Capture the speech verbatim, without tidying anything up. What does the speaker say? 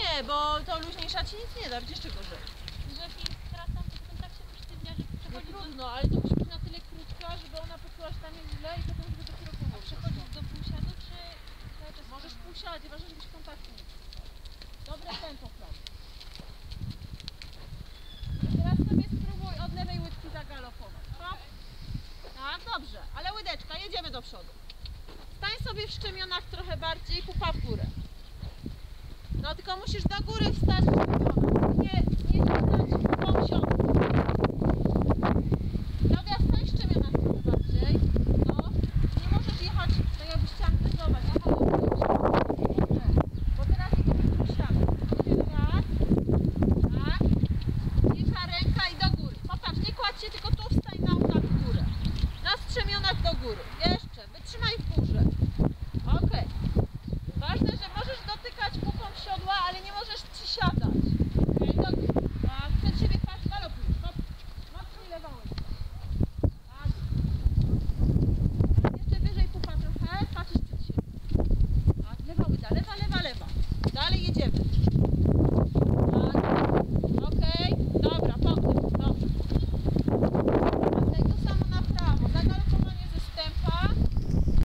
Nie, bo to luźniejsza ci nic nie da, będzie jeszcze gorzej. Że jak jest teraz tam, to potem tak się usztywnia, że przechodzi No do... trudno, ale to musi być na tyle krótka, żeby ona poczuła, że tam jest źle i potem żeby dopiero pomóc. Przechodzić do półsiadu, czy cały czas... Możesz w półsiadzie, ważne, żebyś kontaktu nie przystało. Dobre tempo prawie. Teraz sobie spróbuj od lewej łydki zagalopować. Hop. Tak, dobrze, ale łydeczka, jedziemy do przodu. Stań sobie w szczemionach trochę bardziej, pupa w górę. No tylko musisz do góry wstać.